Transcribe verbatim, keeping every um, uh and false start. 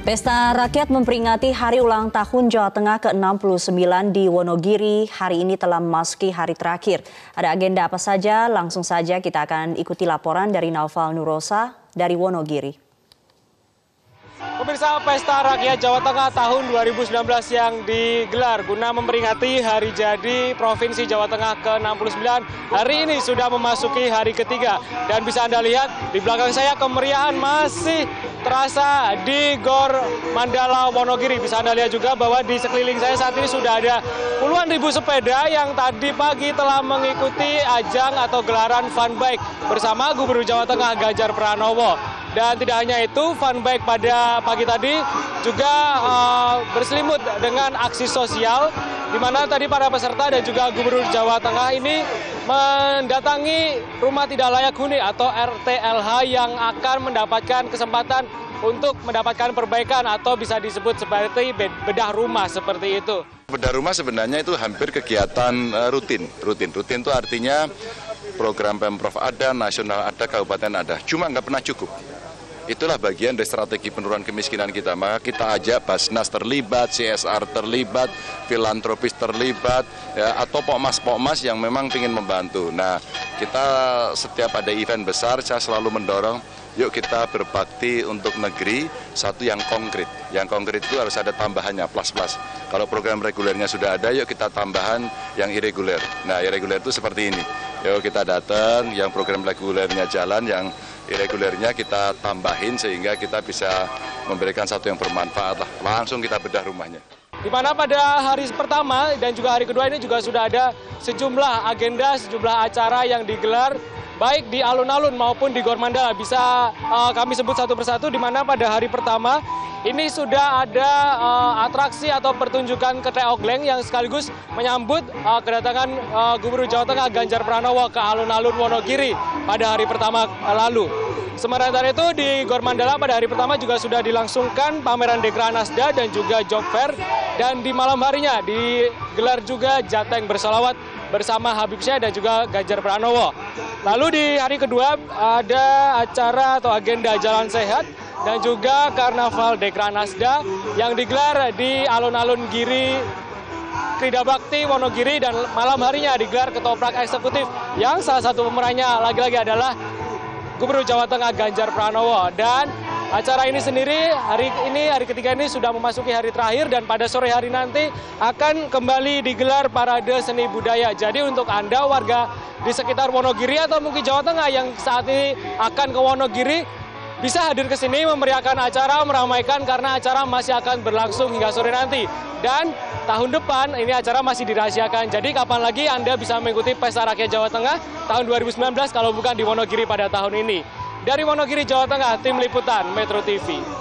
Pesta Rakyat memperingati Hari Ulang Tahun Jawa Tengah ke enam puluh sembilan di Wonogiri hari ini telah memasuki hari terakhir. Ada agenda apa saja? Langsung saja kita akan ikuti laporan dari Naufal Nurosa dari Wonogiri. Pemirsa, Pesta Rakyat Jawa Tengah tahun dua ribu sembilan belas yang digelar guna memperingati hari jadi Provinsi Jawa Tengah ke enam puluh sembilan hari ini sudah memasuki hari ketiga. Dan bisa Anda lihat di belakang saya kemeriahan masih terasa di Gor Mandala Wonogiri. Bisa Anda lihat juga bahwa di sekeliling saya saat ini sudah ada puluhan ribu sepeda yang tadi pagi telah mengikuti ajang atau gelaran fun bike bersama Gubernur Jawa Tengah Ganjar Pranowo. Dan tidak hanya itu, fun bike pada pagi tadi juga uh, berselimut dengan aksi sosial, di mana tadi para peserta dan juga Gubernur Jawa Tengah ini mendatangi rumah tidak layak huni atau R T L H yang akan mendapatkan kesempatan untuk mendapatkan perbaikan atau bisa disebut seperti bedah rumah seperti itu. Bedah rumah sebenarnya itu hampir kegiatan uh, rutin. Rutin rutin itu artinya program Pemprov ada, nasional ada, kabupaten ada. Cuma nggak pernah cukup. Itulah bagian dari strategi penurunan kemiskinan kita. Maka kita ajak Basnas terlibat, C S R terlibat, filantropis terlibat, ya, atau pokmas-pokmas yang memang ingin membantu. Nah, kita setiap ada event besar, saya selalu mendorong, yuk kita berbakti untuk negeri, satu yang konkret. Yang konkret itu harus ada tambahannya, plus-plus. Kalau program regulernya sudah ada, yuk kita tambahan yang irreguler. Nah, irreguler itu seperti ini. Yuk kita datang, yang program regulernya jalan, yang irregulernya kita tambahin sehingga kita bisa memberikan satu yang bermanfaat lah. Langsung kita bedah rumahnya. Di mana pada hari pertama dan juga hari kedua ini juga sudah ada sejumlah agenda, sejumlah acara yang digelar baik di alun-alun maupun di Gor Mandala. Bisa uh, kami sebut satu persatu, di mana pada hari pertama ini sudah ada uh, atraksi atau pertunjukan ketek ogleng yang sekaligus menyambut uh, kedatangan uh, Gubernur Jawa Tengah Ganjar Pranowo ke alun-alun Wonogiri pada hari pertama uh, lalu. Sementara itu di Gor Mandala pada hari pertama juga sudah dilangsungkan pameran Dekranasda dan juga job fair, dan di malam harinya digelar juga Jateng bersolawat bersama Habib Syah dan juga Ganjar Pranowo. Lalu di hari kedua ada acara atau agenda Jalan Sehat dan juga Karnaval Dekranasda yang digelar di alun-alun Giri Krida Bakti Wonogiri, dan malam harinya digelar ketoprak eksekutif yang salah satu pemerannya lagi-lagi adalah Gubernur Jawa Tengah Ganjar Pranowo. Dan acara ini sendiri hari ini, hari ketiga ini sudah memasuki hari terakhir, dan pada sore hari nanti akan kembali digelar parade seni budaya. Jadi untuk Anda warga di sekitar Wonogiri atau mungkin Jawa Tengah yang saat ini akan ke Wonogiri, bisa hadir ke sini memeriahkan acara, meramaikan, karena acara masih akan berlangsung hingga sore nanti. Dan tahun depan ini acara masih dirahasiakan. Jadi kapan lagi Anda bisa mengikuti Pesta Rakyat Jawa Tengah tahun dua ribu sembilan belas kalau bukan di Wonogiri pada tahun ini. Dari Wonogiri, Jawa Tengah, tim liputan Metro T V.